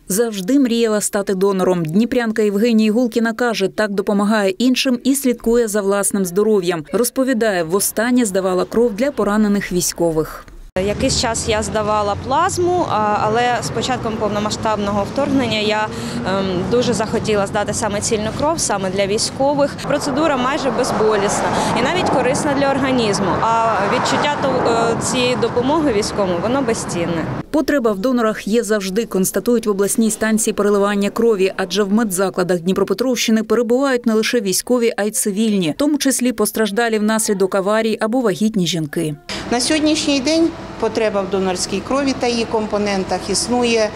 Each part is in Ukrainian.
Завжди мріяла стати донором. Дніпрянка Євгенія Гулкіна каже, так допомагає іншим і слідкує за власним здоров'ям. Розповідає, востаннє здавала кров для поранених військових. Якийсь час я здавала плазму, але з початком повномасштабного вторгнення я дуже захотіла здати саме цільну кров, саме для військових. Процедура майже безболісна і навіть корисна для організму. А відчуття цієї допомоги військовим, воно безцінне. Потреба в донорах є завжди, констатують в обласній станції переливання крові, адже в медзакладах Дніпропетровщини перебувають не лише військові, а й цивільні, в тому числі постраждалі внаслідок аварій або вагітні жінки. На сьогоднішній день потреба в донорській крові та її компонентах існує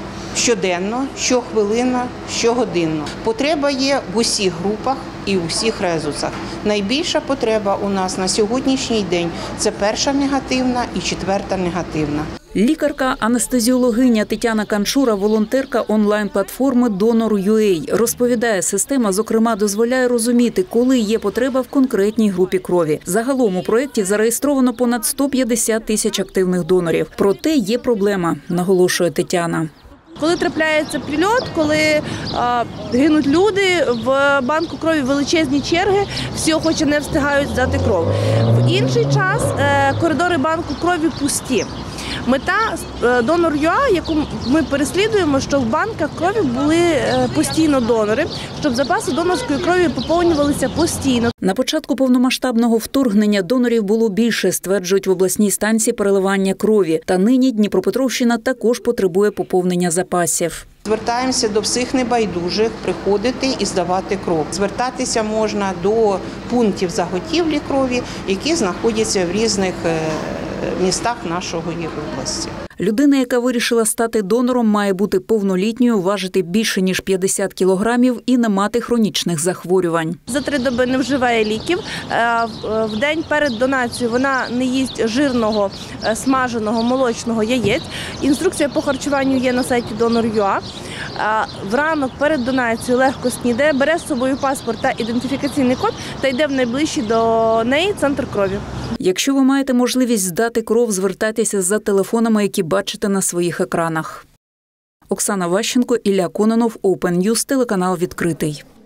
щоденно, щохвилинно, щогодинно. Потреба є в усіх групах і в усіх резусах. Найбільша потреба у нас на сьогоднішній день – це перша негативна і четверта негативна. Лікарка-анестезіологиня Тетяна Канчура – волонтерка онлайн-платформи «Донор.UA». Розповідає, система, зокрема, дозволяє розуміти, коли є потреба в конкретній групі крові. Загалом у проєкті зареєстровано понад 150 тисяч активних донорів. Проте є проблема, наголошує Тетяна. Коли трапляється прильот, коли гинуть люди, в банку крові величезні черги, всі охочі не встигають здати кров. В інший час коридори банку крові пусті. Мета «Донор.UA», яку ми переслідуємо, щоб в банках крові були постійно донори, щоб запаси донорської крові поповнювалися постійно. На початку повномасштабного вторгнення донорів було більше, стверджують в обласній станції переливання крові. Та нині Дніпропетровщина також потребує поповнення запасів. Звертаємося до всіх небайдужих приходити і здавати кров. Звертатися можна до пунктів заготівлі крові, які знаходяться в різних містах нашої області. Людина, яка вирішила стати донором, має бути повнолітньою, важити більше, ніж 50 кілограмів і не мати хронічних захворювань. За 3 доби не вживає ліків. В день перед донацією вона не їсть жирного, смаженого, молочного, яєць. Інструкція по харчуванню є на сайті «Донор.UA». Вранок перед донацією легко снідає, бере з собою паспорт та ідентифікаційний код та йде в найближчий до неї центр крові. Якщо ви маєте можливість здати кров, звертайтеся за телефонами, які бачите на своїх екранах. Оксана Ващенко, Ілля Кононов, Open News, телеканал «Відкритий».